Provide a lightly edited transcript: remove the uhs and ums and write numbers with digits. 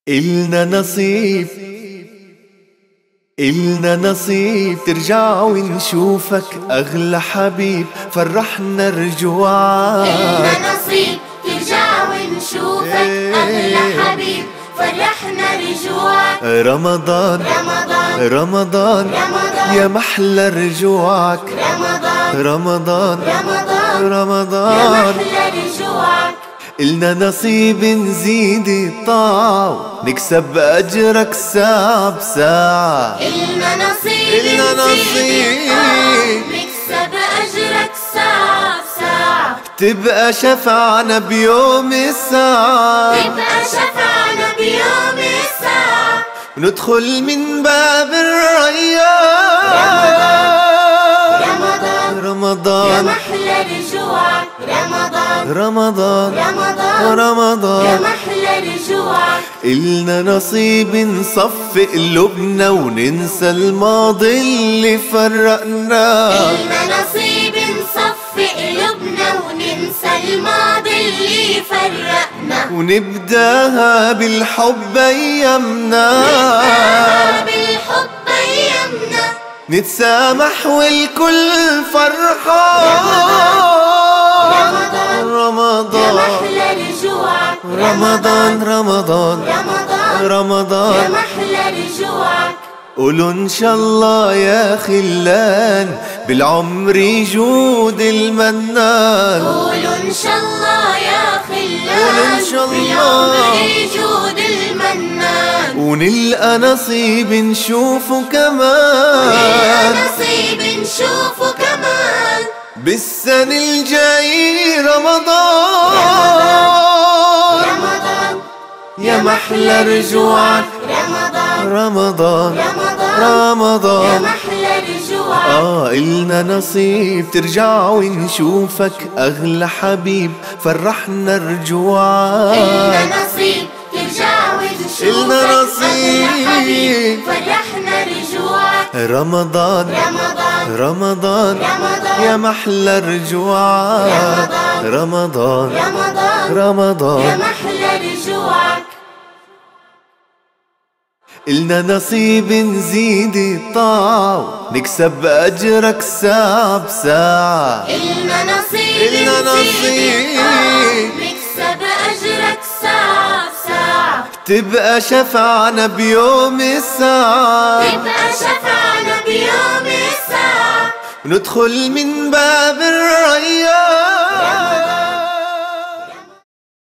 إلنا نصيب إلنا نصيب ترجع ونشوفك أغلى حبيب، فرحنا رجوعك. إلنا نصيب ترجع ونشوفك أغلى حبيب، فرحنا رجوعك. رمضان رمضان رمضان رمضان يا محلى رجوعك. رمضان رمضان رمضان يا رمضان محلى رجوعك. إلنا نصيب نزيد الطاعة نكسب أجرك ساعة بساعة. إلنا نصيب إلنا نصيب نكسب أجرك ساعة بساعة، تبقى شفعنا بيوم الساعة، تبقى شفعنا بيوم الساعة، وندخل من باب الريان. رمضان يا رمضان محلى رجوعك. رمضان رمضان رمضان يا رمضان محلى رجوعك. إلنا نصيب نصفي قلوبنا وننسى الماضي اللي فرقنا. إلنا نصيب نصفي قلوبنا وننسى الماضي اللي فرقنا، ونبداها بالحب أيامنا، نبداها بالحب أيامنا، نتسامح والكل فرحان. رمضان يا محلى رجوعك. رمضان رمضان رمضان يا رمضان محلى رجوعك. قولوا إن شاء الله يا خلان بالعمر يجود المنان. قولوا إن شاء الله يا خلان قولوا إن شاء الله بالعمر يجود المنان، ونلقى نصيب نشوفه ونلقى كمان نصيب نشوفه كمان. بالسنة الجاي رمضان. رمضان يا محلى رجوعك. رمضان رمضان رمضان يا رمضان محلى رجوعك. إلنا نصيب ترجع ونشوفك أغلى حبيب، فرحنا رجوعك. إلنا نصيب ترجع ونشوفك إلنا نصيب أغلى حبيب، فرحنا رجوعك. رمضان رمضان رمضان رمضان يا محلى رجوعك. رمضان رمضان يا رمضان محلى رجوعك. إلنا نصيب نزيد الطاعة نكسب أجرك ساعة بساعة. إلنا نصيب إلنا نصيب نكسب أجرك ساعة بساعة، تبقى شفعنا بيوم الساعة، تبقى شفعنا بيوم الساعة، وندخل من باب الريان.